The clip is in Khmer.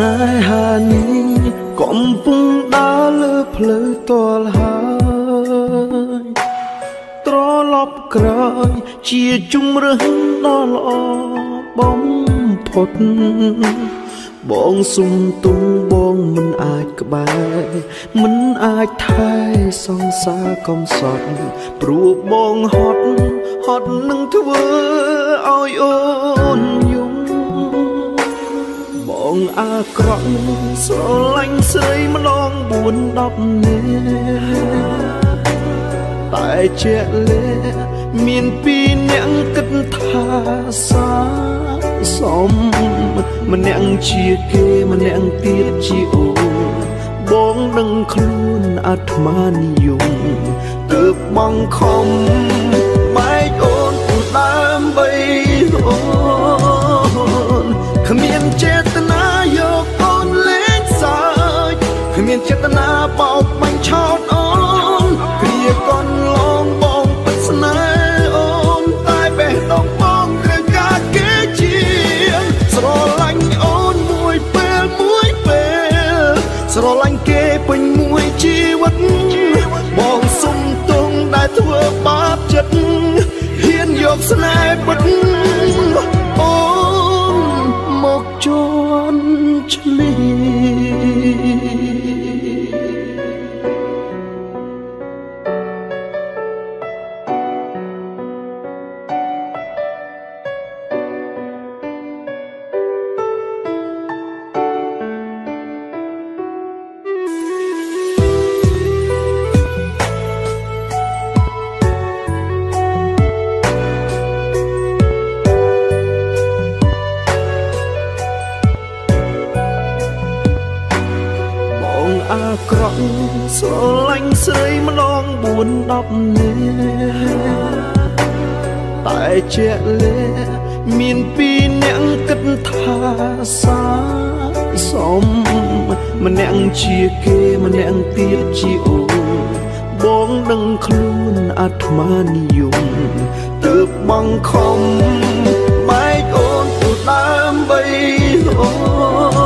នេហានេះកំពុងដើរលើផ្លូវទាល់ហើយត្រឡប់ក្រោយជាជំរឿនដ៏ល្អបំផុតបងសុំទុំបងមិនអាចក្បែរមិនអាចថែសង្សារកំសត់ព្រោះបងហត់នឹងធ្វើឲ្យអូនយំបងអាក្រក់ស្រឡាញ់ស្រីម្ដង4-10នាក់តែជាក់លាក់មាន2នាក់គិតថាសាសមម្នាក់ជាគេម្នាក់ទៀតជាអូនបងដឹងខ្លួនអាត្មានិយមទើបបងខំបែកអូនពុំដើម្បីអូនគ្មានចេតនាយកអូនលេងសើចគ្មានចេតនាបោកបាញ់ឆោតអូនគ្រាកូនឡងបងពិតស្នេហ៍អូនតែបេះដូងបងឬការគេជាស្រឡាញ់អូនមួយពេលស្រឡាញ់គេពេញមួយជីវិតបងសុំទុំដែលធ្វើបាបចិត្តហ៊ានយកស្នេហ៍ពិតអូនមកជន់ឈ្លីអាក្រក់ស្រឡាញ់ស្រីម្ដង4-10នាក់តែជាក់លាក់មាន2នាក់គិតថាសាសមម្នាក់ជាគេម្នាក់ទៀតជាអូនបងដឹងខ្លួនអាត្មានិយមទើបបងខំបែកអូនពុំដើម្បីអូន